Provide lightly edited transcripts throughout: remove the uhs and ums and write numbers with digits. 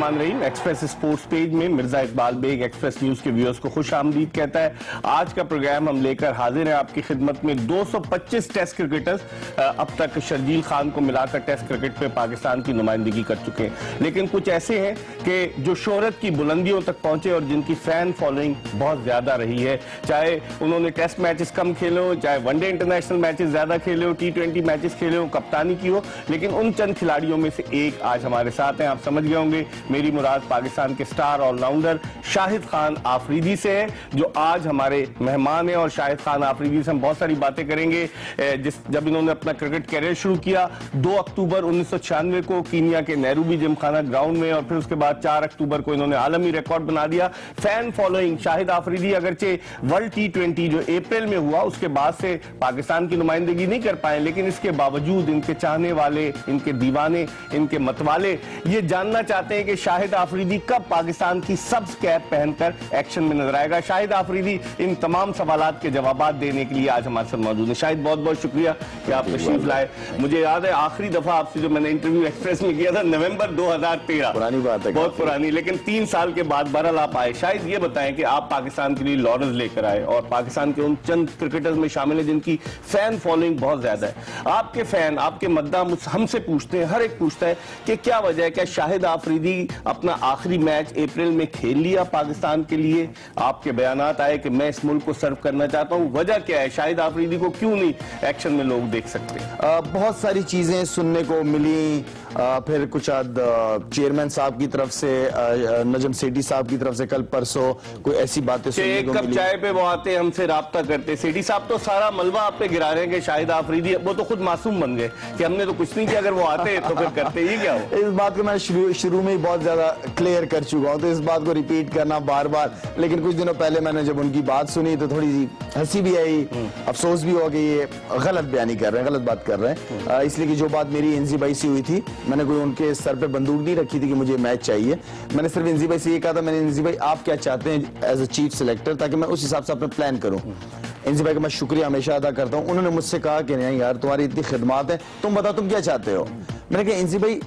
बिस्मिल्लाहिर्रहमानिर्रहीम। Express sports page में Mirza Iqbal Baig Express news के व्यूअर्स को खुश आमदीद कहता है। आज का प्रोग्राम हम लेकर हाजिर हैं आपकी खिदमत में। 225 टेस्ट क्रिकेटर्स अब तक शर्जील खान को मिलाकर टेस्ट क्रिकेट में पाकिस्तान की नुमाइंदगी कर चुके हैं, लेकिन कुछ ऐसे हैं कि जो शोहरत की बुलंदियों तक पहुंचे और जिनकी फैन फॉलोइंग बहुत ज्यादा रही है। चाहे उन्होंने टेस्ट मैचेस कम खेले हो, चाहे वनडे इंटरनेशनल मैचेस ज्यादा खेले हो, T20 मैचेस खेले हो, कप्तानी की हो, लेकिन उन चंद खिलाड़ियों में से एक आज हमारे साथ हैं। आप समझ गए होंगे मेरी मुराद पाकिस्तान के स्टार ऑलराउंडर शाहिद खान आफरीदी से है, जो आज हमारे मेहमान हैं। और शाहिद खान आफरीदी से हम बहुत सारी बातें करेंगे। जब इन्होंने अपना क्रिकेट कैरियर शुरू किया 2 अक्टूबर 1996 को कीनिया के नेहरूबी जिमखाना ग्राउंड में, और फिर उसके बाद 4 अक्टूबर को इन्होंने आलमी रिकॉर्ड बना दिया। फैन फॉलोइंग शाहिद आफरीदी अगरचे वर्ल्ड T20 जो अप्रैल में हुआ उसके बाद से पाकिस्तान की नुमाइंदगी नहीं कर पाए, लेकिन इसके बावजूद इनके चाहने वाले, इनके दीवाने, इनके मतवाले ये जानना चाहते हैं कि शाहिद आफरीदी कब पाकिस्तान की सब्ज कैप पहनकर एक्शन में नजर आएगा। शाहिद आफरीदी इन तमाम सवालात के जवाब देने के लिए आज हमारे साथ मौजूद है। शाहिद बहुत बहुत शुक्रिया कि आप तशरीफ लाए। मुझे याद है आखिरी दफा आपसे जो मैंने इंटरव्यू एक्सप्रेस में किया था नवंबर 2013, पुरानी बात है, बहुत पुरानी, लेकिन 3 साल के बाद बहरहाल आप आए। शायद ये बताएं कि आप पाकिस्तान के लिए लॉरेंस लेकर आए और पाकिस्तान के उन चंद क्रिकेटर्स में शामिल है जिनकी फैन फॉलोइंग बहुत ज्यादा है। आपके फैन, आपके मद्दा हमसे पूछते हैं, हर एक पूछता है कि क्या वजह है, क्या शाहिद आफरीदी अपना आखिरी मैच अप्रैल में खेल लिया पाकिस्तान के लिए? आपके बयानात आए कि मैं इस मुल्क को सर्व करना चाहता हूं, वजह क्या है? शाहिद आफरीदी को क्यों नहीं एक्शन में लोग देख सकते? बहुत सारी चीजें सुनने को मिली, फिर कुछ चेयरमैन साहब की तरफ से, नजम सेठी साहब की तरफ से कल परसों कोई ऐसी बातें सुनने को मिली। एक कप चाय पे वो आते, हमसे राब्ता करते, सेठी साहब तो सारा मलबा आप पे गिरा रहे हैं कि शाहिद आफरीदी, वो तो खुद मासूम बन गए कि हमने तो कुछ नहीं किया, अगर वो आते तो फिर करते ही क्या हो। इस बात को मैं शुरू में ही बहुत ज्यादा क्लियर कर चुका हूं, तो इस बात को रिपीट करना बार बार, लेकिन कुछ दिनों पहले मैंने जब उनकी बात सुनी तो थोड़ी सी हंसी भी आई, अफसोस भी हो कि ये गलत बयानी कर रहे हैं, गलत बात कर रहे हैं। इसलिए कि जो बात मेरी इंजी भाई से हुई थी, मैंने कोई उनके सर पे बंदूक नहीं रखी थी कि मुझे मैच चाहिए। मैंने सिर्फ इंजी भाई से ये कहा था, मैंने इंजी भाई आप क्या चाहते हैं एज अ चीफ सिलेक्टर, ताकि मैं उस हिसाब से अपना प्लान करूं। इंजी भाई का मैं शुक्रिया हमेशा अदा करता हूं। उन्होंने मुझसे कहा कि नहीं यार, तुम्हारी इतनी खिदमत है, तुम बताओ तुम क्या चाहते हो। मैंने कहा इंजी भाई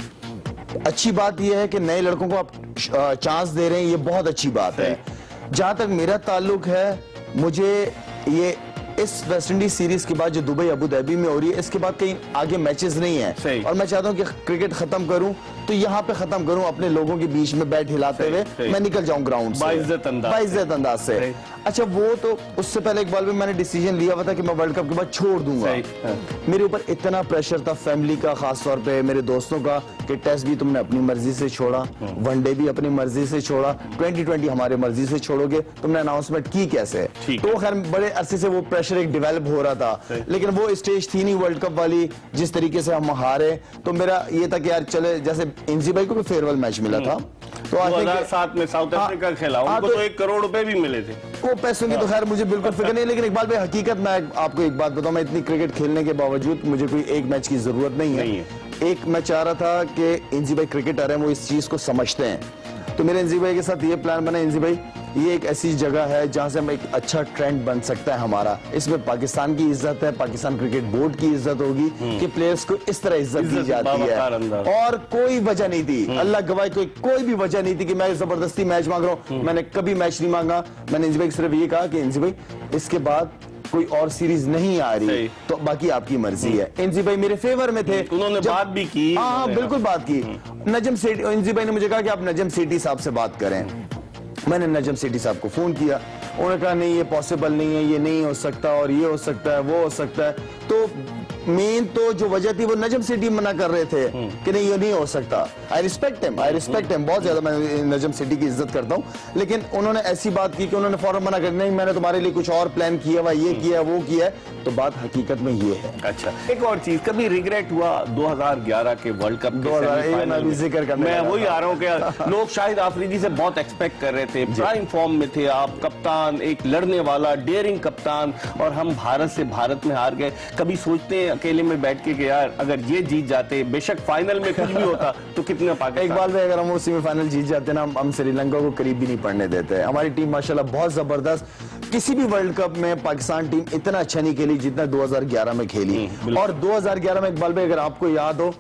अच्छी बात यह है कि नए लड़कों को आप चांस दे रहे हैं, ये बहुत अच्छी बात है। जहां तक मेरा ताल्लुक है, मुझे ये इस वेस्ट इंडीज सीरीज के बाद जो दुबई अबू धाबी में हो रही है, इसके बाद कहीं आगे मैचेस नहीं है, और मैं चाहता हूं कि क्रिकेट खत्म करूं तो यहां पे खत्म करूं, अपने लोगों के बीच में बैट हिलाते हुए मैं निकल जाऊं ग्राउंड से बाइज्जत अंदाज से। अच्छा, वो तो उससे पहले इकबाल भाई मैंने डिसीजन लिया हुआ था कि मैं वर्ल्ड कप के बाद छोड़ दूंगा। मेरे ऊपर इतना प्रेशर था फैमिली का, खास तौर पे मेरे दोस्तों का, कि टेस्ट भी तुमने अपनी मर्जी से छोड़ा, वनडे भी अपनी मर्जी से छोड़ा, 2020 हमारे मर्जी से छोड़ोगे, तुमने अनाउंसमेंट की कैसे? तो खैर बड़े अरसे से वो प्रेशर एक डेवलप हो रहा था, लेकिन वो स्टेज थी नहीं वर्ल्ड कप वाली जिस तरीके से हम हारे। तो मेरा ये था कि यार चले, जैसे इंजी भाई को भी फेयरवेल मैच मिला था, तो 2007 में साउथ अफ्रीका खेला, उनको तो 1 करोड़ रुपए भी मिले थे। वो पैसों की तो खैर मुझे बिल्कुल फिक्र नहीं, लेकिन इकबाल भाई हकीकत मैं आपको एक बात बताऊं, मैं इतनी क्रिकेट खेलने के बावजूद मुझे कोई एक मैच की जरूरत नहीं है। एक मैं चाह रहा था कि इंजी भाई क्रिकेटर हैं, वो इस चीज को समझते हैं, तो मेरे इंजी भाई के साथ ये प्लान बना, इंजी भाई ये एक ऐसी जगह है जहां से हम एक अच्छा ट्रेंड बन सकता है हमारा, इसमें पाकिस्तान की इज्जत है, पाकिस्तान क्रिकेट बोर्ड की इज्जत होगी कि प्लेयर्स को इस तरह इज्जत दी जाती है, और कोई वजह नहीं थी, अल्लाह गवाह कोई भी वजह नहीं थी कि मैं जबरदस्ती मैच मांग रहा हूं। मैंने कभी मैच नहीं मांगा। मैंने इंजी भाई सिर्फ ये कहा कि इंजी भाई इसके बाद कोई और सीरीज नहीं आ रही, तो बाकी आपकी मर्जी है। इंजी भाई मेरे फेवर में थे, उन्होंने बात भी की। हाँ, बिल्कुल बात की। नजम सेठी, इंजी भाई ने मुझे कहा कि आप नजम सेठी साहब से बात करें। मैंने नजम सेठी साहब को फोन किया, उन्होंने कहा नहीं ये पॉसिबल नहीं है, ये नहीं हो सकता, और ये हो सकता है, वो हो सकता है। तो मेन तो जो वजह थी वो नजम सेठी मना कर रहे थे कि नहीं ये नहीं हो सकता। आई रिस्पेक्ट हिम बहुत ज्यादा, मैं नजम सेठी की इज्जत करता हूँ, लेकिन उन्होंने ऐसी बात की कि उन्होंने फौरन मना कर, नहीं मैंने तुम्हारे लिए कुछ और प्लान किया हुआ, ये किया वो किया है। तो बात हकीकत में ये है। अच्छा, एक और चीज, कभी रिग्रेट हुआ 2011 के वर्ल्ड कप मैं जिक्र करने, मैं वही आ रहा हूँ कि लोग शाहिद आफरीदी से बहुत एक्सपेक्ट कर रहे थे, प्राइम फॉर्म में थे आप, कप्तान, एक लड़ने वाला डेयरिंग कप्तान, और हम भारत में हार गए। कभी सोचते हैं अकेले में बैठ के कि यार अगर ये जीत जाते, बेशक फाइनल में कुछ भी होता तो कितना पाकिस्तान। इकबाल भाई अगर हम वो सेमीफाइनल जीत जाते ना, हम श्रीलंका को करीब भी नहीं पड़ने देते। हमारी टीम माशाल्लाह बहुत जबरदस्त, किसी भी वर्ल्ड कप में पाकिस्तान टीम इतना अच्छा नहीं खेली जितना 2011 में खेली। और 2011 में इकबाल भाई अगर आपको याद हो,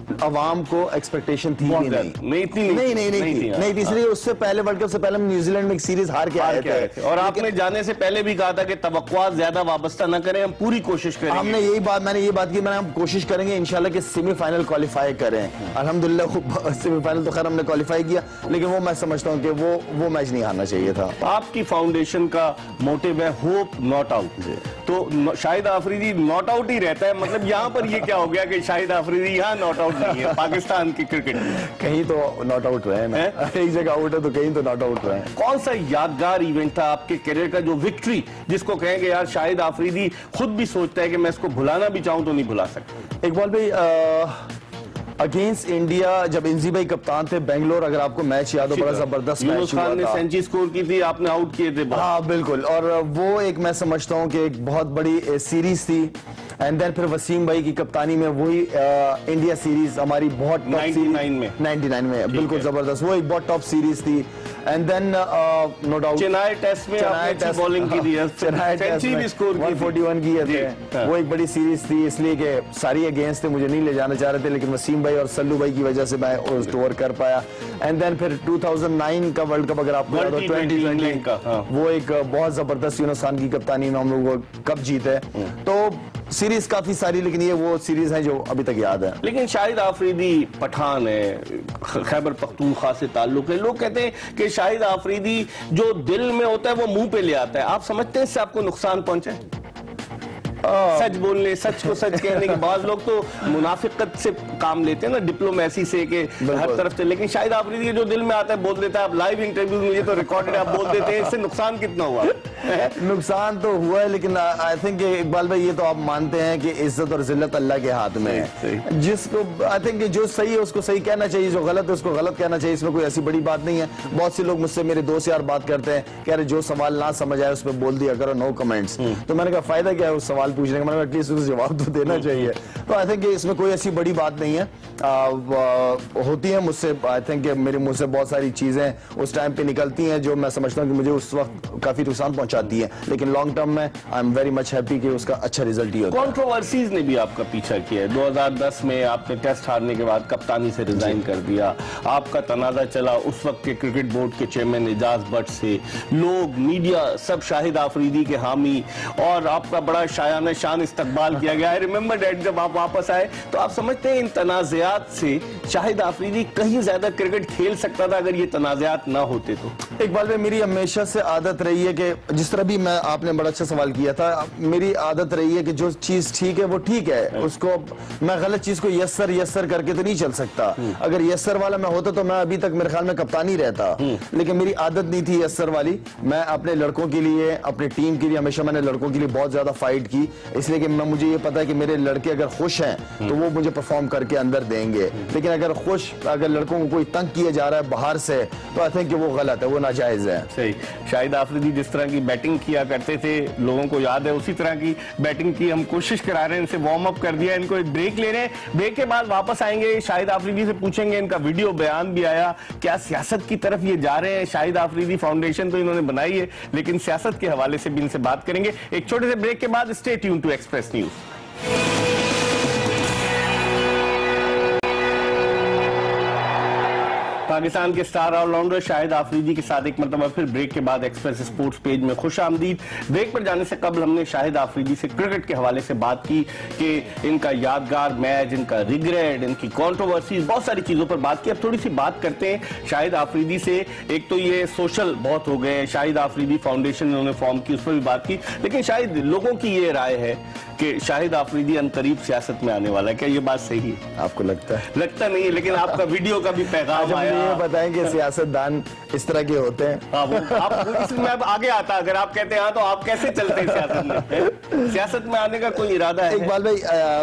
अवाम को एक्सपेक्टेशन थी भी नहीं थी, इसलिए उससे पहले वर्ल्ड कप से पहले हम न्यूजीलैंड में एक सीरीज हार के आए थे। और आपने जाने से पहले भी कहा था कि तवक्कुआत ज्यादा वाबस्ता न करें, हम पूरी कोशिश करेंगे। मैंने यही बात की, हम कोशिश करेंगे इंशाल्लाह कि सेमीफाइनल क्वालिफाई करें। अल्हम्दुलिल्लाह सेमीफाइनल तो खैर हमने क्वालिफाई किया, लेकिन वो मैं समझता हूँ कि वो मैच नहीं हारना चाहिए था। आपकी फाउंडेशन का मोटिव है होप नॉट आउट, तो शाहिद आफरीदी नॉट आउट ही रहता है, मतलब यहाँ पर ये क्या हो गया कि शाहिद आफरीदी यहाँ नॉट आउट नहीं है? पाकिस्तान की क्रिकेट कहीं तो नॉट आउट रहे ना, एक जगह आउट है तो कहीं तो नॉट आउट रहे। कौन सा यादगार इवेंट था आपके करियर का जो विक्ट्री जिसको कहेंगे यार शाहिद आफरीदी खुद भी सोचता है कि मैं इसको भुलाना भी चाहूं तो नहीं भुला सकता? इकबाल भाई, अगेंस्ट इंडिया जब इंजी भाई कप्तान थे बेंगलोर, अगर आपको मैच याद हो, बड़ा जबरदस्त मैच हुआ था। ने सेंचुरी स्कोर की थी, आपने आउट किए थे। हाँ बिल्कुल, और वो एक मैं समझता हूँ कि एक बहुत बड़ी सीरीज थी। एंड देन फिर वसीम भाई की कप्तानी में वही इंडिया सीरीज हमारी बहुत 99 में बिल्कुल जबरदस्त, वो एक बहुत टॉप सीरीज थी। And then no doubt Chennai test में आपने बॉलिंग की थी, सेंचुरी भी स्कोर की 141 की थे। वो एक बड़ी सीरीज थी, इसलिए कि सारी अगेंस्ट थे, मुझे नहीं ले जाना चाह रहे थे, लेकिन वसीम भाई और सल्लू भाई की वजह से मैं स्टोर कर पाया। एंड देन फिर 2009 का वर्ल्ड कप, अगर आपको याद हो 2020 का, वो एक बहुत जबरदस्त यूनुस खान की कप्तानी में हम लोग कप जीते। तो सीरीज काफी सारी, लेकिन ये वो सीरीज है जो अभी तक याद है। लेकिन शाहिद आफरीदी पठान है, खैबर पख्तूनख्वा से ताल्लुक है, लोग कहते हैं कि शाहिद आफरीदी जो दिल में होता है वो मुंह पे ले आता है। आप समझते हैं इससे आपको नुकसान पहुंचा है? सच बोलने, सच को सच कहने के बाद लोग तो मुनाफिकत से काम लेते हैं ना, डिप्लोमेसी से के हर तरफ से, लेकिन शाहिद आफरीदी जो दिल में आता है बोल देता है। आप लाइव इंटरव्यू में, ये तो रिकॉर्डेड, आप बोल देते हैं, इससे नुकसान कितना हुआ? नुकसान तो हुआ है, लेकिन आई थिंक इकबाल भाई ये तो आप मानते हैं कि इज्जत और जिल्लत अल्लाह के हाथ में है। जिसको आई थिंक जो सही है उसको सही कहना चाहिए, जो गलत है उसको गलत कहना चाहिए, इसमें कोई ऐसी बड़ी बात नहीं है। बहुत से लोग मुझसे, मेरे दोस्त यार बात करते हैं, कह रहे जो सवाल ना समझ आए उस पर बोल दिया करो, नो कमेंट्स। तो मैंने कहा फायदा क्या है उस सवाल पूछने का, मैंने एटलीस्ट उसको जवाब तो देना चाहिए। तो आई थिंक इसमें कोई ऐसी बड़ी बात नहीं है। होती है मुझसे, आई थिंक मेरे मुंह से बहुत सारी चीजें उस टाइम पे निकलती हैं जो मैं समझता हूँ कि मुझे उस वक्त काफी नुकसान पहुंचाती है, लेकिन लॉन्ग टर्म में I am very much happy कि उसका अच्छा रिजल्ट ही होता है। कंट्रोवर्सीज ने भी आपका पीछा किया है। 2010 में आपने टेस्ट हारने के बाद कप्तानी से रिजाइन कर दिया, आपका तनाजा चला उस वक्त के क्रिकेट बोर्ड के चेयरमैन एजाज भट्ट से, लोग, मीडिया सब शाहिद आफरीदी के हामी, और आपका बड़ा शायान शान इस्तकबाल किया गया। आई रिमेंबर दैट जब आप वापस आए, तो आप समझते हैं इन तनाज़ात से शाहिद आफरीदी कहीं ज्यादा क्रिकेट खेल सकता था अगर ये तनाज़ात ना होते तो? इकबाल भाई, मेरी हमेशा से आदत रही है कि जिस तरह भी मैं, आपने बड़ा अच्छा सवाल किया था, मेरी आदत रही है कि जो चीज ठीक है वो ठीक है, उसको मैं गलत चीज को यस्सर करके तो नहीं चल सकता। अगर यस्सर वाला मैं होता तो मैं अभी तक मेरे ख्याल में कप्तान ही रहता, लेकिन मेरी आदत नहीं थी यस्सर वाली। मैं अपने लड़कों के लिए, अपनी टीम के लिए, हमेशा मैंने लड़कों के लिए बहुत ज्यादा फाइट की, इसलिए कि मुझे ये पता है कि मेरे लड़के अगर खुश हैं तो वो मुझे परफॉर्म करके अंदर देंगे, लेकिन अगर लड़कों को कोई तंग किया जा रहा है बाहर से, तो आई थिंक वो गलत है, वो नाजायज है। सही। शाहिद आफरीदी जिस तरह की बैटिंग किया करते थे, लोगों को याद है, उसी तरह की बैटिंग की हम कोशिश करा रहे हैं, इनसे वार्म अप कर दिया, इनको एक ब्रेक ले रहे हैं। ब्रेक के बाद वापस आएंगे, शाहिद आफरीदी से पूछेंगे, इनका वीडियो बयान भी आया, क्या सियासत की तरफ ये जा रहे हैं? शाहिद आफरीदी फाउंडेशन तो इन्होंने बनाई है, लेकिन सियासत के हवाले से भी इनसे बात करेंगे एक छोटे से ब्रेक के बाद। Stay tune to Express news. Pakistan के स्टार ऑलराउंडर शाहिद आफरीदी के साथ एक मरतबा फिर ब्रेक के बाद एक्सप्रेस स्पोर्ट्स पेज में खुश आमदीद। ब्रेक पर जाने से कबल हमने शाहिद आफरीदी से क्रिकेट के हवाले से बात की कि इनका यादगार मैच, इनका रिग्रेट, इनकी कंट्रोवर्सीज, बहुत सारी चीजों पर बात की। अब थोड़ी सी बात करते हैं शाहिद आफरीदी से। एक तो ये सोशल बहुत हो गए, शाहिद आफरीदी फाउंडेशन इन्होंने फॉर्म की, उस पर भी बात की, लेकिन शायद लोगों की ये राय है कि शाहिद आफरीदी अनकरीब सियासत में आने वाला है। क्या ये बात सही है? आपको लगता है? लगता नहीं है, लेकिन आपका वीडियो का भी पैगाम आया। ये बताएं कि सियासतदान इस तरह के होते हैं। इसमें अब आगे आता, अगर आप कहते हैं हाँ, तो आप कैसे चलते हैं सियासत में? सियासत में आने का कोई इरादा है? इकबाल भाई,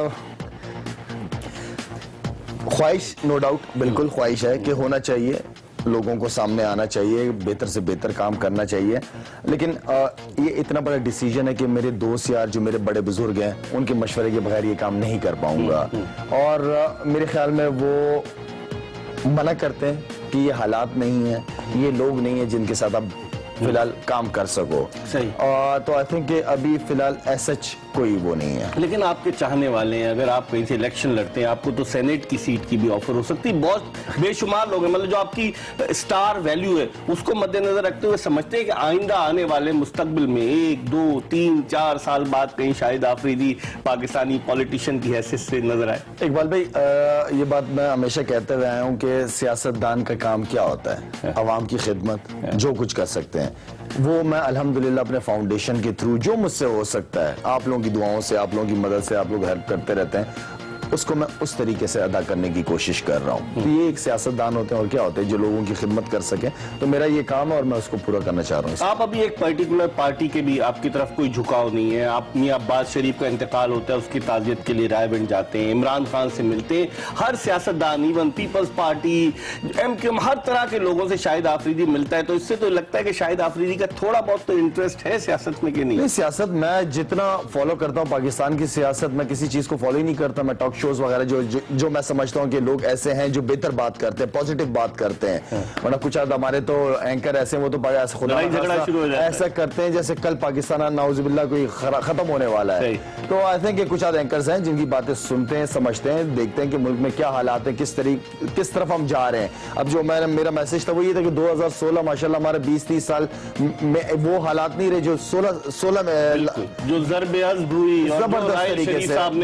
ख्वाहिश नो डाउट बिल्कुल ख्वाहिश है कि होना चाहिए, लोगों को सामने आना चाहिए, बेहतर से बेहतर काम करना चाहिए, लेकिन ये इतना बड़ा डिसीजन है कि मेरे दोस्त यार जो मेरे बड़े बुजुर्ग हैं, उनके मशवरे के बगैर ये काम नहीं कर पाऊंगा। और मेरे ख्याल में वो मना करते हैं कि ये हालात नहीं है, ये लोग नहीं है जिनके साथ आप फिलहाल काम कर सको। सही। तो आई थिंक अभी फिलहाल एसएच कोई वो नहीं है। लेकिन आपके चाहने वाले हैं, अगर आप कहीं से इलेक्शन लड़ते हैं, आपको तो सेनेट की सीट की भी ऑफर हो सकती है। बहुत बेशुमार लोग हैं, मतलब जो आपकी स्टार वैल्यू है उसको मद्देनजर रखते हुए समझते हैं कि आइंदा आने वाले मुस्तकबिल में 1, 2, 3, 4 साल बाद कहीं शाहिद आफरीदी पाकिस्तानी पॉलिटिशियन की हैसियत से नजर आए। इकबाल भाई, ये बात मैं हमेशा कहते हुए आया हूँ कि सियासतदान का काम क्या होता है, अवाम की खिदमत, जो कुछ कर सकते हैं वो मैं अल्हम्दुलिल्लाह अपने फाउंडेशन के थ्रू जो मुझसे हो सकता है, आप लोगों की दुआओं से, आप लोगों की मदद से, आप लोग हेल्प करते रहते हैं, उसको मैं उस तरीके से अदा करने की कोशिश कर रहा हूँ। तो ये एक सियासतदान होते हैं और क्या होते हैं जो लोगों की खिदमत कर सके, तो मेरा ये काम है और मैं उसको पूरा करना चाह रहा हूँ। आप अभी एक पर्टिकुलर पार्टी के भी आपकी तरफ कोई झुकाव नहीं है, आप मियां अब्बास शरीफ का इंतकाल होता है उसकी ताज़ियत के लिए रायबंद जाते हैं, इमरान खान से मिलते हैं, हर सियासतदान, इवन पीपल्स पार्टी, MQM, हर तरह के लोगों से शाहिद आफरीदी मिलता है, तो इससे तो लगता है कि शाहिद आफरीदी का थोड़ा बहुत तो इंटरेस्ट है सियासत में कि नहीं? सियासत मैं जितना फॉलो करता हूँ पाकिस्तान की सियासत, मैं किसी चीज को फॉलो ही नहीं करता। मैं टॉक शोज वगैरह जो मैं समझता हूँ कि लोग ऐसे हैं जो बेहतर बात करते हैं, पॉजिटिव बात करते हैं, वरना कुछ हमारे तो एंकर ऐसे हैं वो तो खुदा ऐसा करते हैं जैसे कल पाकिस्तान नाउजुबिल्लाह कोई खत्म होने वाला है। तो आई थिंक कुछ एंकर्स हैं जिनकी बातें सुनते हैं, समझते हैं, देखते हैं कि मुल्क में क्या हालात है, किस तरफ हम जा रहे हैं। अब जो मेरा मैसेज था वो ये था कि 2016 माशाल्लाह हमारे 20-30 साल में वो हालात नहीं रहे जो 16 में जो जबरदस्त तरीके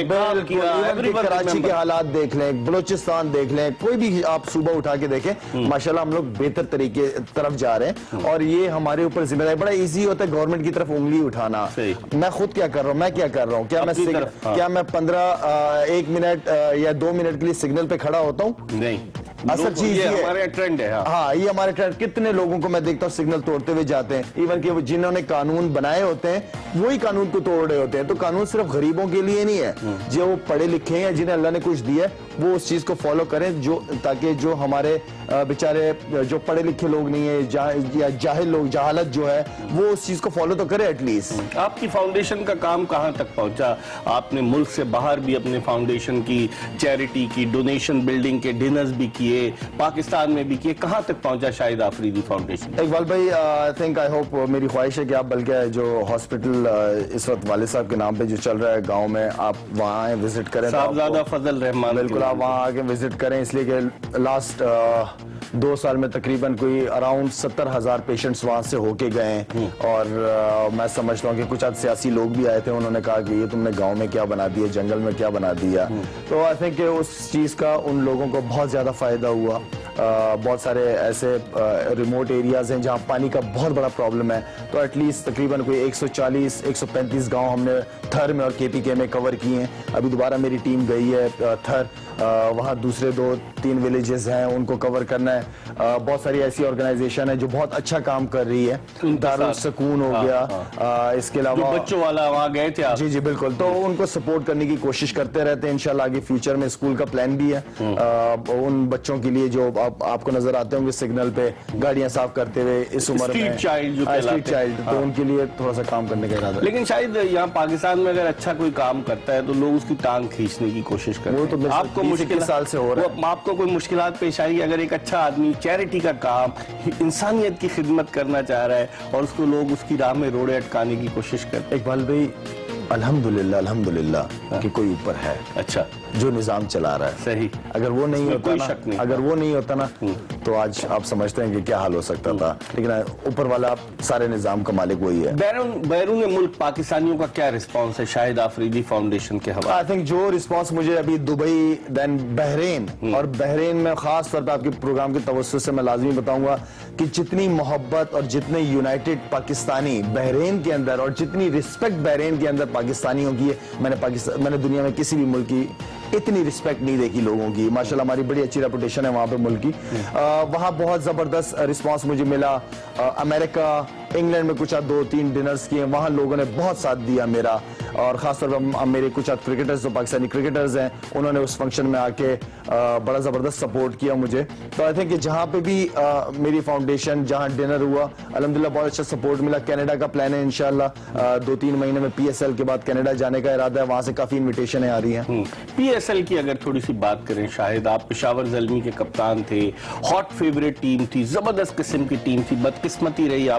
से, कराची के हालात देख लें, बलोचिस्तान देख लें, कोई भी आप सूबा उठा के देखें, माशाल्लाह हम लोग बेहतर तरीके तरफ जा रहे हैं और ये हमारे ऊपर जिम्मेदारी। बड़ा इजी होता है गवर्नमेंट की तरफ उंगली उठाना। मैं खुद क्या कर रहा हूँ, मैं क्या कर रहा हूँ, क्या मैं 1 मिनट या 2 मिनट के लिए सिग्नल पे खड़ा होता हूँ? नहीं, असल चीज ये हमारा ट्रेंड है। हाँ, ये हमारे ट्रेंड। कितने लोगों को मैं देखता हूँ सिग्नल तोड़ते हुए जाते हैं, इवन कि जिन्होंने कानून बनाए होते हैं वही कानून को तोड़ रहे होते हैं। तो कानून सिर्फ गरीबों के लिए नहीं है, जो वो पढ़े लिखे हैं, जिन्हें अल्लाह ने कुछ दिया है, वो उस चीज को फॉलो करें, जो ताकि जो हमारे बेचारे जो पढ़े लिखे लोग नहीं है या जाहिल लोग, जहालत जो है, वो उस चीज को फॉलो तो करे एटलीस्ट। आपकी फाउंडेशन का काम कहाँ तक पहुंचा? आपने मुल्क से बाहर भी अपने फाउंडेशन की चैरिटी की, डोनेशन, बिल्डिंग के डिनर्स भी किए, पाकिस्तान में भी किए, कहाँ तक पहुंचा शाहिद आफरीदी फाउंडेशन? इकबाल भाई, आई होप, मेरी ख्वाहिश है कि आप बल्कि जो हॉस्पिटल इस वक्त वाले साहब के नाम पे जो चल रहा है गाँव में, आप वहाँ आए, विजिट करें, साहबजादा फजल रहमान, बिल्कुल आप वहाँ आके विजिट करें, इसलिए कि लास्ट 2 साल में तकरीबन कोई अराउंड 70,000 पेशेंट्स वहाँ से होके गए हैं। और मैं समझता हूँ कि कुछ आज सियासी लोग भी आए थे, उन्होंने कहा कि ये तुमने गांव में क्या बना दिया, जंगल में क्या बना दिया। तो आई थिंक उस चीज़ का उन लोगों को बहुत ज़्यादा फ़ायदा हुआ। बहुत सारे ऐसे रिमोट एरियाज हैं जहाँ पानी का बहुत बड़ा प्रॉब्लम है, तो एटलीस्ट तकरीबन कोई 140-135 गाँव हमने थर में और KPK में कवर किए हैं। अभी दोबारा मेरी टीम गई है थर, वहाँ दूसरे 2-3 विलेजेस हैं, उनको कवर करना है। बहुत सारी ऐसी ऑर्गेनाइजेशन है जो बहुत अच्छा काम कर रही है, दारुल सुकून हो गया, इसके अलावा बच्चों वाला वहाँ गए थे आप? जी बिल्कुल, तो उनको सपोर्ट करने की कोशिश करते रहते हैं। इंशाल्लाह आगे फ्यूचर में स्कूल का प्लान भी है उन बच्चों के लिए जो आपको नजर आते होंगे सिग्नल पे गाड़ियां साफ करते हुए इस उम्र में, स्ट्रीट चाइल्ड, तो उनके लिए थोड़ा सा काम करने का इरादा। लेकिन शायद यहाँ पाकिस्तान में अगर अच्छा कोई काम करता है तो लोग उसकी टांग खींचने की कोशिश करते हैं। वो तो आपको मुश्किल साल से हो रहा है, आपको कोई मुश्किलात पेश आई? अगर एक अच्छा आदमी चैरिटी का काम, इंसानियत की खिदमत करना चाह रहा है और उसको लोग उसकी राह में रोड़े अटकाने की कोशिश करते हैं। इकबाल भाई, अल्हम्दुलिल्लाह कि कोई ऊपर है, अच्छा, जो निजाम चला रहा है। सही, अगर वो नहीं होता ना, नहीं। अगर वो नहीं होता ना तो आज आप समझते हैं कि क्या हाल हो सकता था। लेकिन ऊपर वाला सारे निजाम का मालिक वही है। बैरून मुल्क पाकिस्तानियों का क्या रिस्पांस है शाहिद आफरीदी फाउंडेशन के हवाले? आई थिंक जो रिस्पांस मुझे अभी दुबई, देन बहरीन, और बहरीन में खास तौर पर आपके प्रोग्राम के तवज्जो से मैं लाजमी बताऊंगा कि जितनी मोहब्बत और जितने यूनाइटेड पाकिस्तानी बहरीन के अंदर और जितनी रिस्पेक्ट बहरीन के अंदर पाकिस्तानियों की है, मैंने दुनिया में किसी भी मुल्क की इतनी रिस्पेक्ट नहीं देखी लोगों की। माशाल्लाह हमारी बड़ी अच्छी रेपुटेशन है वहाँ पे मुल्क की। वहाँ बहुत ज़बरदस्त रिस्पांस मुझे मिला। अमेरिका, इंग्लैंड में कुछ 2-3 डिनर्स किए, वहाँ लोगों ने बहुत साथ दिया मेरा, और खासतौर पर मेरे कुछ क्रिकेटर्स जो पाकिस्तानी क्रिकेटर्स हैं उन्होंने उस फंक्शन में आके बड़ा ज़बरदस्त सपोर्ट किया मुझे। तो आई थिंक कि जहाँ पे भी मेरी फाउंडेशन जहाँ डिनर हुआ, अल्हम्दुलिल्लाह बहुत अच्छा सपोर्ट मिला। कनाडा का प्लान है इंशाल्लाह 2-3 महीने में PSL के बाद कनाडा जाने का इरादा है, वहाँ से काफ़ी इन्विटेशन आ रही हैं। PSL की अगर थोड़ी सी बात करें शाहिद, आप पेशावर ज़ल्मी के कप्तान थे, हॉट फेवरेट टीम थी, जबरदस्त किस्म की टीम थी, बदकिस्मती रही आप लोग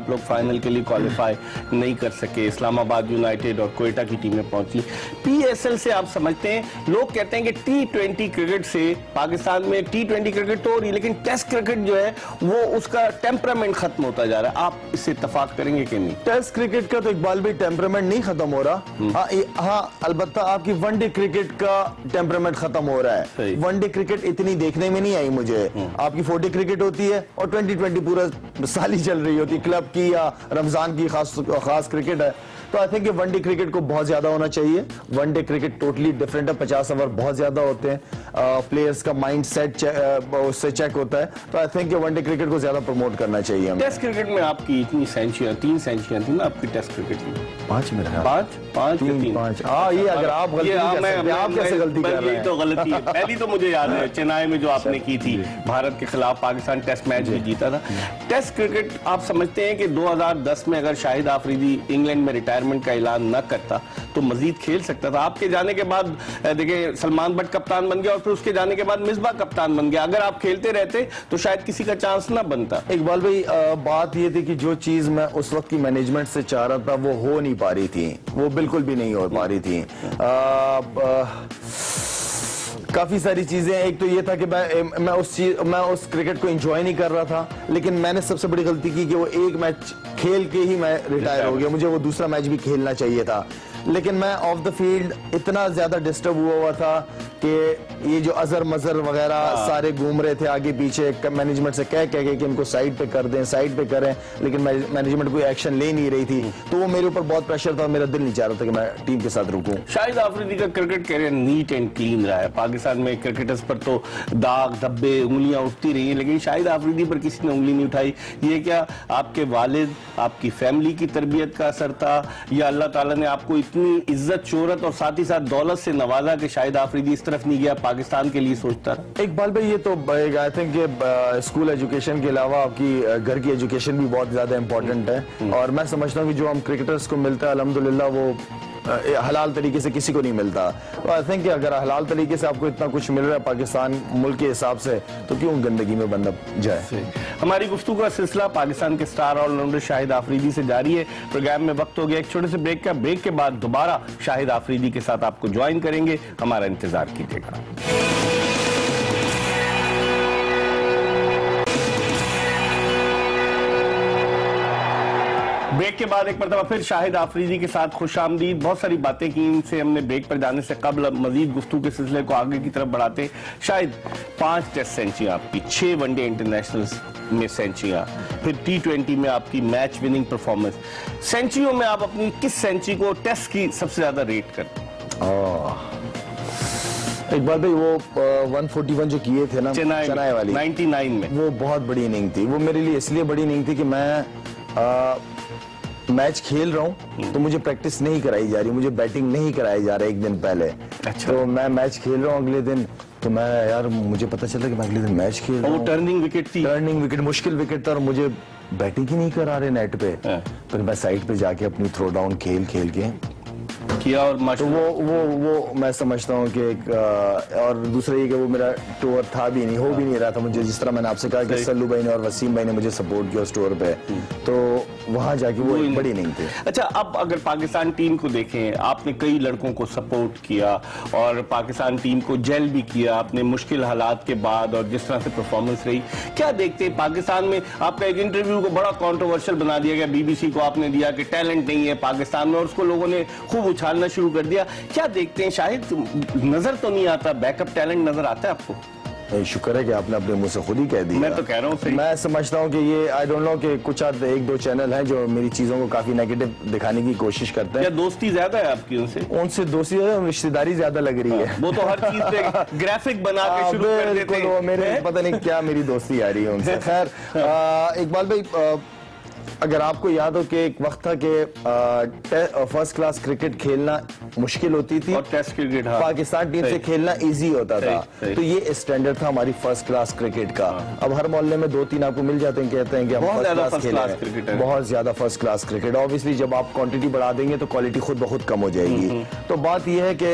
फाइनल के लिए क्वालिफाई नहीं कर सके, इस्लामाबाद यूनाइटेड और कोयटा की टीमें पहुंची। PSL से आप समझते हैं, लोग कहते हैं कि T20 क्रिकेट से पाकिस्तान में T20 क्रिकेट तो हो रही है, लेकिन टेस्ट क्रिकेट जो है वो उसका टेम्परामेंट खत्म होता जा रहा है। आप इससे इत्तेफाक करेंगे कि नहीं? टेस्ट क्रिकेट का तो इकबाल भाई टेम्परामेंट नहीं खत्म हो रहा। हाँ, अलबत्ता आपकी वनडे क्रिकेट का टेम्परामेंट खत्म हो रहा है। वनडे क्रिकेट इतनी देखने में नहीं आई मुझे। आपकी 4डे क्रिकेट होती है और 2020 पूरा साल ही चल रही होती है, क्लब की या रमजान की खास क्रिकेट है। तो आई थिंक वनडे क्रिकेट को बहुत ज्यादा होना चाहिए। वनडे क्रिकेट टोटली डिफरेंट है, 50 ओवर बहुत ज्यादा होते हैं, प्लेयर्स का माइंड सेट उससे चेक होता है। तो आई थिंक वनडे क्रिकेट को ज्यादा प्रमोट करना चाहिए हमें। टेस्ट क्रिकेट में आपकी इतनी सेंचुरियां, 3 सेंचुरियां थी ना आपकी टेस्ट क्रिकेट में? 5 मेरे ख्याल, 5 ये अगर आप गलती आप कैसे गलती कर रहे हैं? तो गलती है। पहली तो मुझे याद है चेन्नई में जो आपने की थी भारत के खिलाफ, पाकिस्तान टेस्ट मैच भी जीता था। टेस्ट क्रिकेट आप समझते हैं कि 2010 में अगर शाहिद आफरीदी इंग्लैंड में रिटायरमेंट का ऐलान न करता तो मजीद खेल सकता था? आपके जाने के बाद देखिए सलमान बट कप्तान बन गया और फिर उसके जाने के बाद मिसबा कप्तान बन गया। अगर आप खेलते रहते तो शायद किसी का चांस ना बनता। इकबाल भाई, बात ये थी कि जो चीज मैं उस वक्त की मैनेजमेंट से चाह रहा था वो हो नहीं पा रही थी, वो बिल्कुल भी नहीं हो पा रही थी। काफी सारी चीजें, एक तो ये था कि मैं उस क्रिकेट को एंजॉय नहीं कर रहा था, लेकिन मैंने सबसे बड़ी गलती की कि वो एक मैच खेल के ही मैं रिटायर हो गया। मुझे वो दूसरा मैच भी खेलना चाहिए था, लेकिन मैं ऑफ द फील्ड इतना ज्यादा डिस्टर्ब हुआ था कि ये जो अजर मजर वगैरह सारे घूम रहे थे आगे पीछे, मैनेजमेंट से कह के कि इनको साइड पे कर दें, साइड पे करें, लेकिन मैनेजमेंट कोई एक्शन ले नहीं रही थी। तो वो मेरे ऊपर बहुत प्रेशर था, मेरा दिल नहीं चाह रहा था कि मैं टीम के साथ रुकूं। शाहिद आफरीदी का cricket career neat and clean रहा है। पाकिस्तान में क्रिकेटर्स पर तो दाग धब्बे उंगलियां उठती रही हैं, लेकिन शाहिद आफरीदी पर किसी ने उंगली नहीं उठाई। ये क्या आपके वालिद, आपकी फैमिली की तरबियत का असर था, या अल्लाह ताला ने आपको इतनी इज्जत शोहरत और साथ ही साथ दौलत से नवाजा कि शाहिद आफरीदी इस तरफ नहीं गया, पाकिस्तान के लिए सोचता रहा? इकबाल भाई, ये तो आई थिंक स्कूल एजुकेशन के अलावा आपकी घर की एजुकेशन भी बहुत ज्यादा इंपॉर्टेंट है। और मैं समझता हूँ कि जो हम क्रिकेटर्स को मिलता है अल्हम्दुलिल्लाह वो हलाल तरीके से किसी को नहीं मिलता। तो आई थिंक अगर हलाल तरीके से आपको इतना कुछ मिल रहा है पाकिस्तान मुल्क के हिसाब से, तो क्यों गंदगी में बंदा जाए। हमारी गुफ्तगू का सिलसिला पाकिस्तान के स्टार ऑलराउंडर शाहिद आफरीदी से जारी है। प्रोग्राम में वक्त हो गया एक छोटे से ब्रेक का। ब्रेक के बाद दोबारा शाहिद आफरीदी के साथ आपको ज्वाइन करेंगे, हमारा इंतजार कीजिएगा। ब्रेक के बाद एक मरतबा फिर शाहिद आफरीदी के साथ खुशामदीद। बहुत सारी बातें की इनसे हमने ब्रेक पर जाने से कबल। मजीद गुफ्तगू के सिलसिले को आगे की तरफ बढ़ाते, शायद 5 टेस्ट सेंचुरियां आपकी, 6 वनडे इंटरनेशनल्स में सेंचुरियां, फिर T20 में आपकी मैच विनिंग परफॉर्मेंस। सेंचुरियों में आप अपनी किस सेंचुरी को टेस्ट की सबसे ज्यादा रेट करते हैं? इकबाल भाई, वो 141 जो किए थे ना चेन्नई वाली 99 में, वो बहुत बड़ी इनिंग थी। वो मेरे लिए इसलिए बड़ी इनिंग थी कि मैं मैच खेल रहा हूँ तो मुझे प्रैक्टिस नहीं कराई जा रही, मुझे बैटिंग नहीं कराई जा रहा एक दिन पहले। अच्छा। तो मैं मैच खेल रहा हूँ अगले दिन, तो मैं यार मुझे पता चला कि मैं अगले दिन मैच खेल रहा हूँ। टर्निंग विकेट थी, टर्निंग विकेट मुश्किल विकेट था और मुझे बैटिंग ही नहीं करा रहे नेट पे। फिर मैं साइड पे जाके अपनी थ्रो डाउन खेल के किया और तो वो मैं समझता हूँ कि और दूसरा ये कि वो मेरा टूर था भी नहीं, हो भी नहीं रहा था मुझे, जिस तरह मैंने आपसे कहा कि सल्लू भाई ने और वसीम भाई ने मुझे सपोर्ट किया उस टूर पे, तो वहां जाके वो बड़ी नहीं थी। अच्छा, अब अगर पाकिस्तान टीम को देखें, आपने कई लड़कों को सपोर्ट किया और पाकिस्तान टीम को जेल भी किया आपने मुश्किल हालात के बाद, और जिस तरह से परफॉर्मेंस रही, क्या देखते हैं पाकिस्तान में? आपका एक इंटरव्यू को बड़ा कंट्रोवर्शियल बना दिया गया, BBC को आपने दिया कि टैलेंट नहीं है पाकिस्तान में, और उसको लोगों ने खूब उछालना शुरू कर दिया। क्या देखते हैं? शायद नजर तो नहीं आता, बैकअप टैलेंट नजर आता है आपको? शुक्र है कि आपने अपने मुंह से खुद ही कह दिया। मैं तो कह रहा हूँ, मैं समझता हूँ कि ये आई डोंट नो कि कुछ 1-2 चैनल हैं जो मेरी चीजों को काफी नेगेटिव दिखाने की कोशिश करते हैं। क्या दोस्ती ज्यादा है आपकी उनसे? उनसे दोस्ती है, रिश्तेदारी ज्यादा लग रही है। वो तो हर चीज पे ग्राफिक बना के शुरू कर देते हैं। मेरे पता नहीं क्या मेरी दोस्ती आ रही है उनसे। खैर, इकबाल भाई, अगर आपको याद हो कि एक वक्त था कि फर्स्ट क्लास क्रिकेट खेलना मुश्किल होती थी और टेस्ट क्रिकेट पाकिस्तान टीम से खेलना इजी होता था, तो ये स्टैंडर्ड था हमारी फर्स्ट क्लास क्रिकेट का। अब हर मोहल्ले में 2-3 आपको मिल जाते हैं, कहते हैं कि हम फर्स्ट क्लास क्रिकेट है, बहुत ज्यादा फर्स्ट क्लास क्रिकेट। ऑब्वियसली जब आप क्वांटिटी बढ़ा देंगे तो क्वालिटी खुद ब खुद कम हो जाएगी। तो बात यह है कि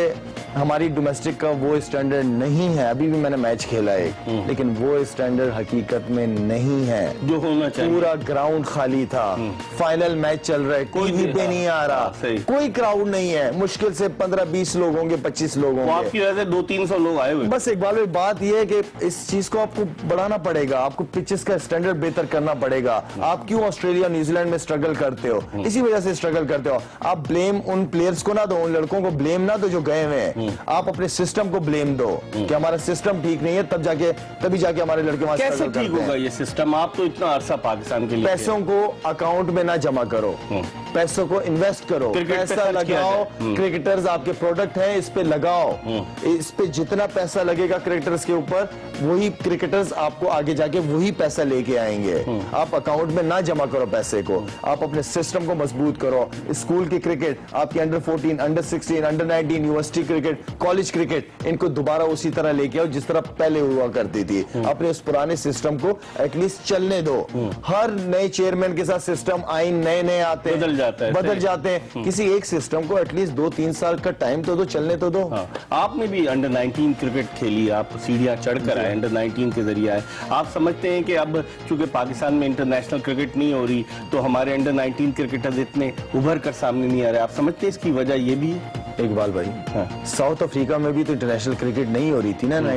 हमारी डोमेस्टिक का वो स्टैंडर्ड नहीं है। अभी भी मैंने मैच खेला है, लेकिन वो स्टैंडर्ड हकीकत में नहीं है जो होना चाहिए। पूरा ग्राउंड खाली था, फाइनल मैच चल रहा है, कोई भी पे नहीं आ रहा, कोई क्राउड नहीं है, मुश्किल से 15-20 लोग होंगे, 25 लोग होंगे। आपकी वजह से 200-300 लोग आए हुए। बस इकबाल भाई बात यह है कि इस चीज को आपको बढ़ाना पड़ेगा, आपको पिचेस का स्टैंडर्ड बेहतर करना पड़ेगा। आप क्यों ऑस्ट्रेलिया न्यूजीलैंड में स्ट्रगल करते हो? इसी वजह से स्ट्रगल करते हो। आप ब्लेम उन प्लेयर्स को ना दो, उन लड़कों को ब्लेम ना दो जो गए हुए हैं, आप अपने सिस्टम को ब्लेम दो कि हमारा सिस्टम ठीक नहीं है, तभी जाके हमारे लड़के वहां कैसे ठीक होगा ये सिस्टम? आप तो इतना अरसा पाकिस्तान के लिए पैसों को अकाउंट में ना जमा करो, पैसों को इन्वेस्ट करो, पैसा लगाओ। क्रिकेटर्स आपके प्रोडक्ट हैं, इस पे लगाओ, इस पे जितना पैसा लगेगा क्रिकेटर्स के ऊपर, वही क्रिकेटर्स आपको आगे जाके वही पैसा लेके आएंगे। आप अकाउंट में ना जमा करो पैसे को, आप अपने सिस्टम को मजबूत करो। स्कूल की क्रिकेट, आपके under 14, under 16, under 19, university cricket, college cricket, इनको दोबारा उसी तरह लेके आओ जिस तरह पहले हुआ करती थी। अपने उस पुराने सिस्टम को एटलीस्ट चलने दो। हर नए चेयरमैन के साथ सिस्टम आइन नए आते हैं, बदल जाते हैं। किसी एक सिस्टम को एटलीस्ट 2-3 साल का टाइम तो दो, चलने तो दो। आपने भी अंडर 19 क्रिकेट खेली, आप सीढ़ियां चढ़कर आए, अंडर 19 के जरिए आए। आप समझते हैं कि अब चूंकि पाकिस्तान में इंटरनेशनल क्रिकेट नहीं हो रही, तो हमारे अंडर 19 क्रिकेटर्स इतने उभर कर सामने नहीं आ रहे? आप समझते हैं इसकी वजह ये भी है? इकबाल भाई, साउथ अफ्रीका में भी तो इंटरनेशनल क्रिकेट नहीं हो रही थी ना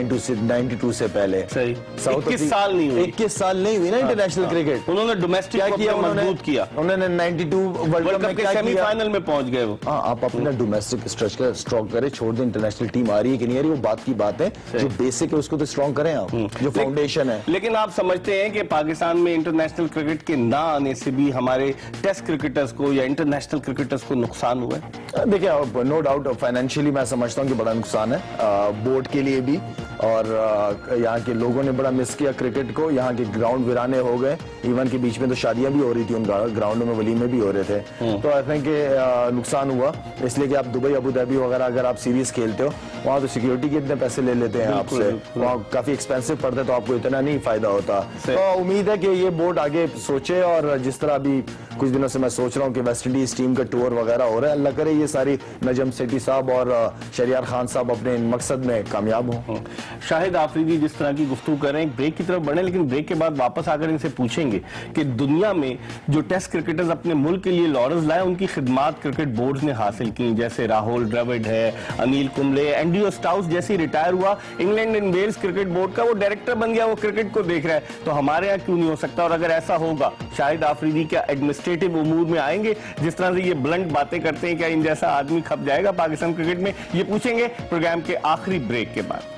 92 से पहले। सही, साउथ 21 साल नहीं हुई, 21 साल नहीं हुई ना इंटरनेशनल क्रिकेट। उन्होंने डोमेस्टिक को किया, मजबूत किया। उन्होंने 92 वर्ल्ड कप में क्या सेमीफाइनल में पहुंच गए वो। आप अपना डोमेस्टिक स्ट्रक्चर स्ट्रॉन्ग करें, छोड़ दें इंटरनेशनल टीम आ रही है कि नहीं आ रही, वो बात की बात है। जो बेसिक है उसको तो स्ट्रॉन्ग करें आप, जो फाउंडेशन है। लेकिन आप समझते हैं कि पाकिस्तान में इंटरनेशनल क्रिकेट के ना आने से भी हमारे टेस्ट क्रिकेटर्स को या इंटरनेशनल क्रिकेटर्स को नुकसान हुआ है? देखिए, नो डाउट फाइनेंशियली मैं समझता हूँ कि बड़ा नुकसान है बोर्ड के लिए भी, और यहाँ के लोगों ने बड़ा मिस किया क्रिकेट को। यहाँ के ग्राउंड वीराने हो गए, इवन के बीच में तो शादियां भी हो रही थी उन ग्राउंडों में, वलीमे भी हो रहे थे। तो आई थिंक नुकसान हुआ, इसलिए कि आप दुबई, अबू धाबी वगैरह अगर आप सीरीज खेलते हो, वहाँ तो सिक्योरिटी के इतने पैसे ले लेते हैं आपसे, वहाँ काफी एक्सपेंसिव पड़ता है, तो आपको इतना नहीं फायदा होता। तो उम्मीद है कि ये बोर्ड आगे सोचे, और जिस तरह अभी कुछ दिनों से मैं सोच रहा हूँ कि वेस्ट इंडीज टीम का टूर वगैरह हो रहा है, अल्लाह करे ये सारी नजम सेठी साहब और शहरियार खान साहब अपने मकसद में कामयाब हों। शाहिद आफरीदी जिस तरह की गुफ्तगू कर रहे हैं, ब्रेक की तरफ बढ़े, लेकिन ब्रेक के बाद वापस आकर इनसे पूछेंगे कि दुनिया में जो टेस्ट क्रिकेटर्स अपने मुल्क के लिए लॉरेंस लाए, उनकी खिदमात क्रिकेट बोर्ड ने हासिल की, जैसे राहुल द्रविड़ है, अनिल कुंबले, एंड्रयू स्टाउस जैसे रिटायर हुआ, England and Wales cricket board का वो डायरेक्टर बन गया, वो क्रिकेट को देख रहा है, तो हमारे यहाँ क्यों नहीं हो सकता? और अगर ऐसा होगा, शाहिद आफरीदी क्या एडमिनिस्ट्रेटिव उमूर में आएंगे? जिस तरह से ये ब्लंट बातें करते हैं, क्या इन जैसा आदमी खप जाएगा पाकिस्तान क्रिकेट में? ये पूछेंगे प्रोग्राम के आखिरी ब्रेक के बाद।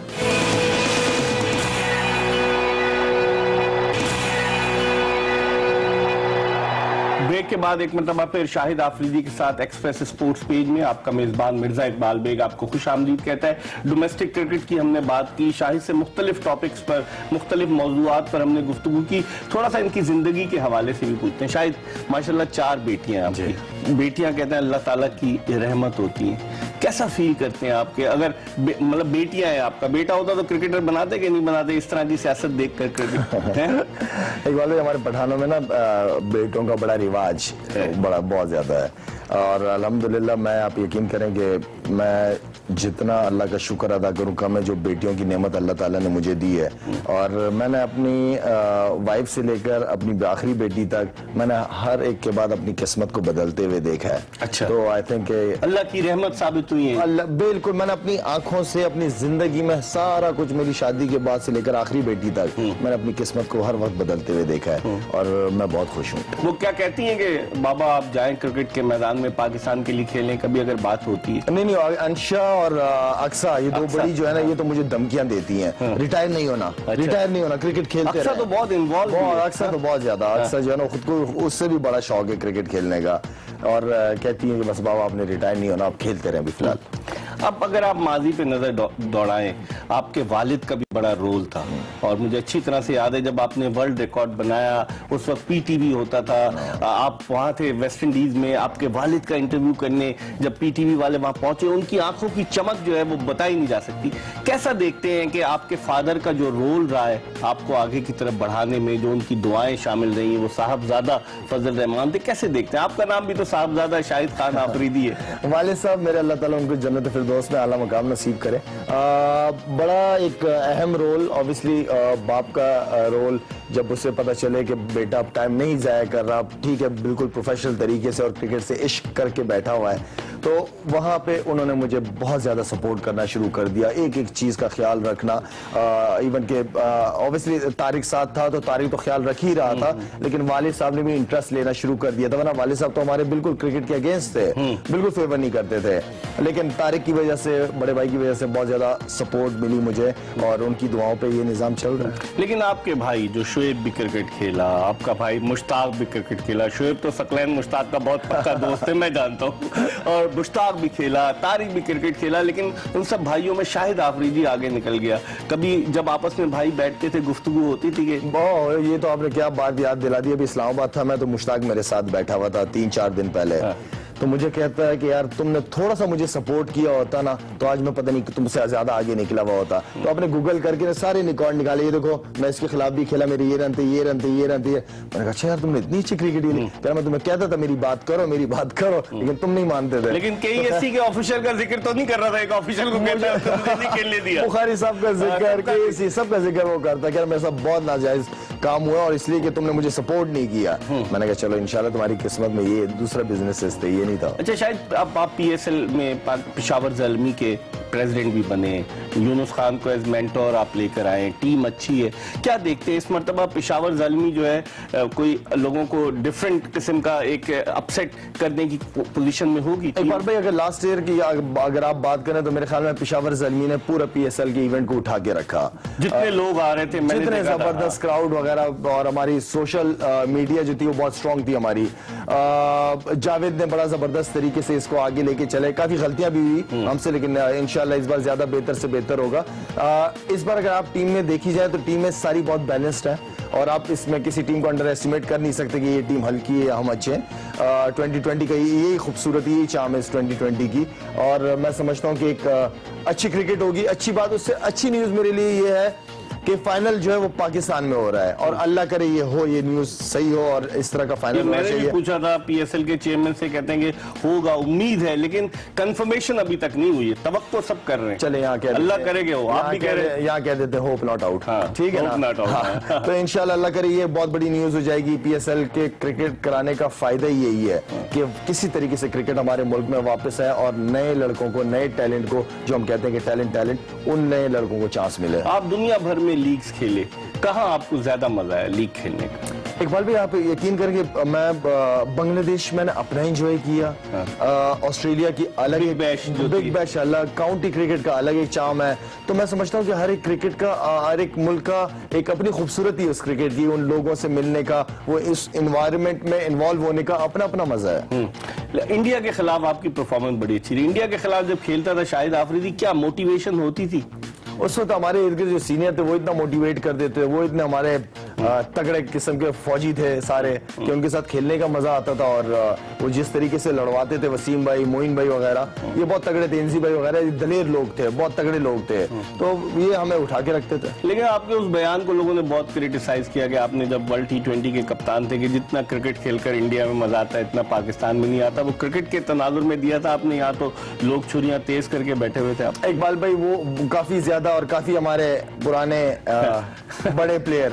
ब्रेक के बाद एक मरतबा फिर शाहिद आफरीदी के साथ एक्सप्रेस स्पोर्ट्स पेज में आपका मेजबान मिर्जा इकबाल बेग आपको खुश आमदीद कहता है। डोमेस्टिक क्रिकेट की हमने बात की, शाहिद से मुख्तलिफ टॉपिक्स पर, मुख्तलिफ मौजूआत पर हमने गुफ्तगू की। थोड़ा सा इनकी जिंदगी के हवाले से भी पूछते हैं। शाहिद माशाल्लाह 4 बेटियां हैं आपकी, बेटियां कहते हैं अल्लाह ताला की रहमत होती है। कैसा फील करते हैं आपके, अगर मतलब बेटियां हैं, आपका बेटा होता तो क्रिकेटर बनाते कि नहीं बनाते इस तरह की सियासत देख कर इकबाल, हमारे पठानों में ना बेटों का बड़ा रिवाज बड़ा बहुत ज्यादा है, और अल्हम्दुलिल्लाह मैं, आप यकीन करें कि मैं जितना अल्लाह का शुक्र अदा करूं कम है, जो बेटियों की नेमत अल्लाह ताला ने मुझे दी है। और मैंने अपनी वाइफ से लेकर अपनी आखिरी बेटी तक मैंने हर एक के बाद अपनी किस्मत को बदलते हुए देखा है। अच्छा, तो आई थिंक अल्लाह की रहमत साबित हुई है। अल्लाह, बिल्कुल, मैंने अपनी आंखों से अपनी जिंदगी में सारा कुछ, मेरी शादी के बाद से लेकर आखिरी बेटी तक मैंने अपनी किस्मत को हर वक्त बदलते हुए देखा है, और मैं बहुत खुश हूँ। वो क्या कहती हैं कि बाबा आप जाएं क्रिकेट के मैदान में, पाकिस्तान के लिए खेलें, कभी अगर बात होती है? नहीं, अंशा और अक्सा, ये दो बड़ी जो है ना, ये तो मुझे धमकियां देती हैं, रिटायर नहीं होना, रिटायर नहीं होना, क्रिकेट खेलते अक्सा तो बहुत इन्वॉल्व है। अक्सा तो बहुत ज्यादा, अक्सा जो है ना खुद को उससे भी बड़ा शौक है क्रिकेट खेलने का, और कहती है कि बस बाबा आपने रिटायर नहीं होना, आप खेलते रहे अभी फिलहाल। अब अगर आप माजी पे नजर दौड़ाएं, आपके वालिद का भी बड़ा रोल था, और मुझे अच्छी तरह से याद है जब आपने वर्ल्ड रिकॉर्ड बनाया, उस वक्त पीटीवी होता था, आप वहां थे वेस्ट इंडीज में, आपके वालिद का इंटरव्यू करने जब पीटीवी वाले वहां पहुंचे, उनकी आंखों की चमक जो है वो बताई नहीं जा सकती। कैसा देखते हैं कि आपके फादर का जो रोल रहा है आपको आगे की तरफ बढ़ाने में, जो उनकी दुआएं शामिल रही हैं, वो साहबजादा फजल रहमान थे, कैसे देखते हैं? आपका नाम भी तो साहबजादा शाहिद खान आफरीदी है। वालिद साहब मेरे, अल्लाह ताला उनको जन्नत फिरदौस फिरदौस में आला मकाम नसीब करे। बड़ा एक अहम रोल ऑब्वियसली बाप का रोल, जब उसे पता चले कि बेटा अब टाइम नहीं जाया कर रहा, ठीक है बिल्कुल प्रोफेशनल तरीके से और क्रिकेट से इश्क करके बैठा हुआ है, तो वहाँ पे उन्होंने मुझे बहुत ज़्यादा सपोर्ट करना शुरू कर दिया, एक एक चीज़ का ख्याल रखना। इवन के ऑब्वियसली तारिक साथ था तो तारिक तो ख्याल रख ही रहा था, लेकिन वालिद साहब ने भी इंटरेस्ट लेना शुरू कर दिया था, वरना वालिद साहब तो हमारे बिल्कुल क्रिकेट के अगेंस्ट थे, बिल्कुल फेवर नहीं करते थे, लेकिन तारिक की वजह से, बड़े भाई की वजह से बहुत ज़्यादा सपोर्ट मिली मुझे और उनकी दुआओं पर ये निज़ाम चल रहा है। लेकिन आपके भाई जो शोएब भी क्रिकेट खेला, आपका भाई मुश्ताक भी क्रिकेट खेला, शोएब तो सकलैन मुश्ताक का बहुत पक्का दोस्त है मैं जानता हूँ, और मुश्ताक भी खेला, तारिक भी क्रिकेट खेला, लेकिन उन सब भाइयों में शाहिद आफरीदी आगे निकल गया। कभी जब आपस में भाई बैठते थे गुफ्तगू होती थी कि ये तो आपने क्या बात याद दिला दी, अभी इस्लामाबाद था मैं तो मुश्ताक मेरे साथ बैठा हुआ था 3-4 दिन पहले, तो मुझे कहता है कि यार तुमने थोड़ा सा मुझे सपोर्ट किया होता ना तो आज मैं पता नहीं तुमसे ज्यादा आगे निकला हुआ होता। तो आपने गूगल करके सारे रिकॉर्ड निकाले, ये देखो मैं इसके खिलाफ भी खेला, मेरे ये रन थे, ये रन थे, ये रन थे। मैंने कहा अच्छा यार तुमने इतनी अच्छी क्रिकेट खेली, यार मैं तुम्हें कहता था मेरी बात करो, लेकिन तुम नहीं मानते थे। लेकिन KEC के ऑफिशियल का जिक्र तो नहीं कर रहा था, एक ऑफिशियल को खेलने दिया, बुखारी साहब का जिक्र, KEC सबका जिक्र वो करता कि मेरे साथ बहुत नाजायज काम हुआ और इसलिए कि तुमने मुझे सपोर्ट नहीं किया। मैंने कहा चलो इंशाल्लाह तुम्हारी किस्मत में ये दूसरा बिजनेस थे, ये नहीं था। अच्छा शायद अब आप PSL में पेशावर ज़ल्मी के प्रेसिडेंट भी बने, यूनुस खान को एज मेंटोर आप लेकर आए, टीम अच्छी है, क्या देखते हैं इस मरतबा पेशावर ज़ल्मी जो है कोई लोगों को डिफरेंट किस्म का एक अपसेट करने की पोजीशन में होगी? इकबाल भाई अगर लास्ट ईयर की अगर आप बात करें तो मेरे ख्याल में पेशावर ज़ल्मी ने पूरा PSL के इवेंट को उठा के रखा, जितने लोग आ रहे थे, जितने जबरदस्त क्राउड वगैरह, और हमारी सोशल मीडिया जो थी वो बहुत स्ट्रॉन्ग थी हमारी। जावेद ने बड़ा जबरदस्त तरीके से इसको आगे लेके चले, काफी गलतियां भी हुई हमसे, लेकिन इंशाल्लाह इस बार ज्यादा बेहतर से बेहतर होगा। इस बार अगर आप टीम में देखी जाए तो टीम में सारी बहुत बैलेंस्ड है और आप इसमें किसी टीम को अंडर एस्टिमेट कर नहीं सकते कि ये टीम हल्की है या हम अच्छे हैं। 2020 का यही खूबसूरती, यही चाम है इस 2020 की, और मैं समझता हूँ कि एक अच्छी क्रिकेट होगी। अच्छी बात, उससे अच्छी न्यूज मेरे लिए ये है कि फाइनल जो है वो पाकिस्तान में हो रहा है, और अल्लाह करे ये हो, ये न्यूज सही हो और इस तरह का फाइनल होना चाहिए। मैंने भी पूछा था PSL के चेयरमैन से, कहते हैं कि होगा, उम्मीद है, लेकिन कंफर्मेशन अभी तक नहीं हुई है, तवक्को सब कर रहे हैं। चले यहाँ कह अल्लाह करेंगे हो, आप भी कह रहे हैं, यहाँ कह देते हैं होप नॉट आउट, ठीक है ना? हाँ। तो इंशाल्लाह अल्लाह करे ये बहुत बड़ी न्यूज हो जाएगी। PSL के क्रिकेट कराने का फायदा ही यही है कि किसी तरीके से क्रिकेट हमारे मुल्क में वापस है और नए लड़कों को, नए टैलेंट को, जो हम कहते हैं कि टैलेंट, उन नए लड़कों को चांस मिले। आप दुनिया भर में लीग्स खेले, कहाँ आपको ज्यादा मजा आया लीग खेलने का? इकबाल भाई आप यकीन करेंगे, मैं बांग्लादेश मैंने अपना एंजॉय किया, ऑस्ट्रेलिया की अलग बिग बैश अलग, काउंटी क्रिकेट का अलग एक चाम है। तो मैं समझता हूँ कि हर एक क्रिकेट का, हर एक मुल्क का एक अपनी खूबसूरती है उस क्रिकेट की, उन लोगों से मिलने का, वो इस एनवायरनमेंट में इन्वॉल्व होने का अपना अपना मजा है। इंडिया के खिलाफ आपकी परफॉर्मेंस बड़ी अच्छी रही। इंडिया के खिलाफ जब खेलता था शाहिद आफरीदी, क्या मोटिवेशन होती थी? उस वक्त हमारे इर्द गिर्द जो सीनियर थे वो इतना मोटिवेट कर देते, वो इतने हमारे तगड़े किस्म के फौजी थे सारे कि उनके साथ खेलने का मजा आता था, और वो जिस तरीके से लड़वाते थे, वसीम भाई, मोइन भाई वगैरह, ये बहुत तगड़े थे, इंजी भाई वगैरह, दलेर लोग थे, बहुत तगड़े लोग थे, तो ये हमें उठा के रखते थे। लेकिन आपके उस बयान को लोगों ने बहुत क्रिटिसाइज किया कि आपने जब वर्ल्ड T20 के कप्तान थे कि जितना क्रिकेट खेलकर इंडिया में मजा आता है इतना पाकिस्तान में नहीं आता, वो क्रिकेट के तनाजुर में दिया था आपने, यहाँ तो लोग छुरियां तेज करके बैठे हुए थे आप। इकबाल भाई वो काफी ज्यादा और काफी हमारे पुराने बड़े प्लेयर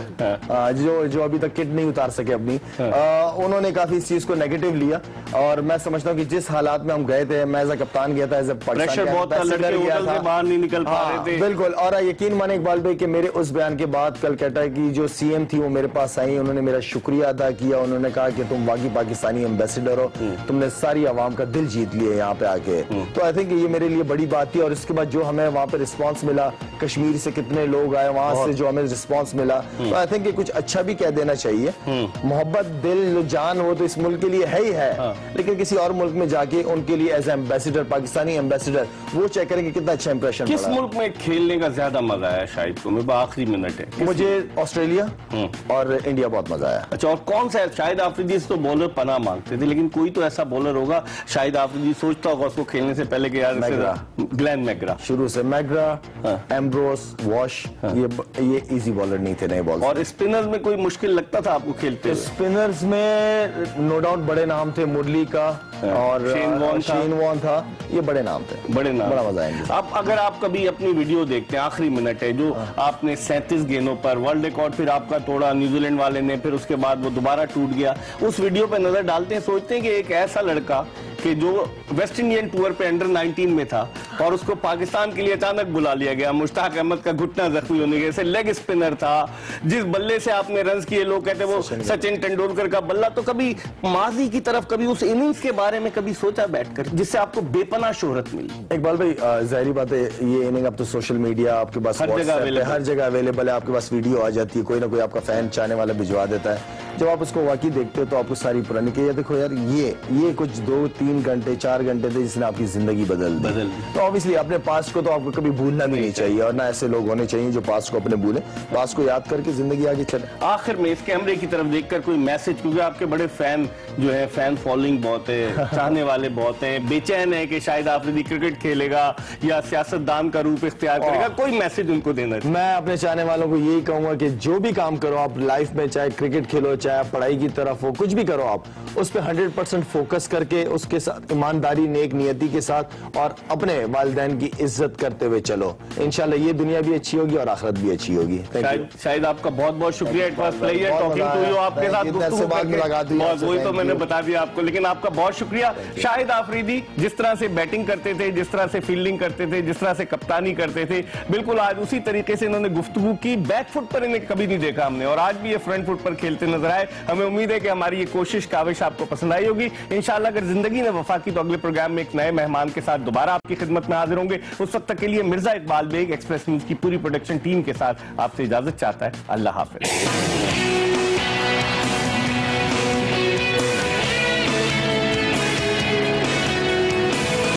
जो अभी तक किट नहीं उतार सके अपनी, उन्होंने काफी इस चीज को नेगेटिव लिया, और मैं समझता हूँ कि जिस हालात में हम गए थे, मैं एज अ कप्तान गया था, एज अ प्रेशर बहुत था, लड़के होटल से बाहर नहीं निकल पा रहे थे। बिल्कुल, और यकीन माने इकबाल भाई कि मेरे उस बयान के बाद कलकत्ता की जो CM थी वो मेरे पास आई, उन्होंने मेरा शुक्रिया अदा किया, उन्होंने कहा कि तुम वाकई पाकिस्तानी एम्बेसडर हो, तुमने सारी आवाम का दिल जीत लिया यहाँ पे आके। तो आई थिंक ये मेरे लिए बड़ी बात थी, और इसके बाद जो हमें वहाँ पे रिस्पॉन्स मिला, कश्मीर से कितने लोग आए, वहां से जो हमें रिस्पॉन्स मिला, तो आई थिंक कुछ अच्छा भी कह देना चाहिए। मोहब्बत, दिल, जान वो तो इस मुल्क के लिए है ही है, लेकिन किसी और मुल्क में जाके उनके लिए एज एम्बेसडर, पाकिस्तानी एम्बेसडर, वो चेक करेंगे कितना अच्छा इंप्रेशन। किस मुल्क में खेलने का ज्यादा मजा आया शाहिद को? मेरे आखिरी मिनट है, मुझे ऑस्ट्रेलिया और इंडिया बहुत मजा आया। अच्छा, और कौन सा? शाहिद आफरीदी से तो बॉलर पनाह मांगते थे, लेकिन कोई तो ऐसा बॉलर होगा शाहिद आफरीदी सोचता होगा उसको खेलने से पहले कि यार ग्लेन मैकग्रा, शुरू से मैकग्रा, एम्ब्रोस, वॉश, ये इजी बॉलर नहीं थे, नए बॉलर। और स्पिन स्पिनर्स में कोई मुश्किल लगता था आपको खेलते हुए? स्पिनर्स में नो डाउट बड़े नाम थे, मुरली का और शेन वॉन था, ये बड़े नाम थे, बड़े नाम, बड़ा मजा आएंगे। अब अगर आप कभी अपनी वीडियो देखते हैं, आखिरी मिनट है जो आपने 37 गेंदों पर वर्ल्ड रिकॉर्ड फिर आपका तोड़ा न्यूजीलैंड वाले ने, फिर उसके बाद वो दोबारा टूट गया, उस वीडियो पे नजर डालते हैं, सोचते हैं कि एक ऐसा लड़का कि जो वेस्ट इंडियन टूर पे अंडर 19 में था और उसको पाकिस्तान के लिए अचानक बुला लिया गया, मुश्ताक अहमद का घुटना जख्मी होने के, लेग स्पिनर था, जिस बल्ले से आपने रन किए लोग कहते वो सचिन तेंदुलकर का बल्ला, तो कभी माजी की तरफ, कभी उस इनिंग्स के बारे में कभी सोचा बैठकर जिससे आपको बेपनाह शोहरत मिली? इकबाल भाई जाहिर बात है ये इनिंग अब तो सोशल मीडिया आपके पास हर जगह अवेलेबल है, आपके पास वीडियो आ जाती है, कोई ना कोई आपका फैन चाहने वाला भिजवा देता है। जब आप उसको वाकई देखते हो तो आपको सारी पुरानी कि देखो यार ये कुछ 2-3 घंटे 4 घंटे थे जिसने आपकी जिंदगी बदल दी। तो ऑब्वियसली अपने पास्ट को तो आपको कभी भूलना भी नहीं चाहिए और ना ऐसे लोग होने चाहिए जो पास्ट को अपने भूले, पास्ट को याद करके जिंदगी आगे चले। आखिर में इस कैमरे की तरफ देखकर कोई मैसेज, क्योंकि आपके बड़े फैन जो है, फैन फॉलोइंग बहुत है, चाहने वाले बहुत हैं, बेचैन है कि शाहिद आफरीदी क्रिकेट खेलेगा या सियासतदान का रूप इख्तियार करेगा, कोई मैसेज उनको देना? मैं अपने चाहने वालों को यही कहूंगा कि जो भी काम करो आप लाइफ में, चाहे क्रिकेट खेलो, चाहे आप पढ़ाई की तरफ हो, कुछ भी करो आप उस पर 100% फोकस करके उसके साथ ईमानदारी, नेक नियति के साथ और अपने वालिदैन की इज्जत करते हुए चलो। इंशाल्लाह ये दुनिया भी अच्छी होगी और आखिरत भी अच्छी होगी। शायद आपका बहुत बहुत शुक्रिया। It was pleasure talking to you, आपके साथ गुफ्तगू करके, वही तो मैंने बता दिया आपको, लेकिन आपका बहुत शुक्रिया। शाहिद आफरीदी जिस तरह से बैटिंग करते थे, जिस तरह से फील्डिंग करते थे, जिस तरह से कप्तानी करते थे, बिल्कुल आज उसी तरीके से इन्होंने गुफ्तगू की। बैक फुट पर इन्हें कभी नहीं देखा हमने और आज भी ये फ्रंट फुट पर खेलते नजर आए। हमें उम्मीद है कि हमारी ये कोशिश, काविश आपको पसंद आई होगी। इंशाल्लाह अगर जिंदगी ने वफा की तो अगले प्रोग्राम में एक नए मेहमान के साथ दोबारा आपकी खिदमत में हाजिर होंगे। उस वक्त तक के लिए मिर्जा इकबाल बेग एक्सप्रेस न्यूज की पूरी प्रोडक्शन टीम के साथ आपसे इजाजत चाहता है। अल्लाह हाफिज।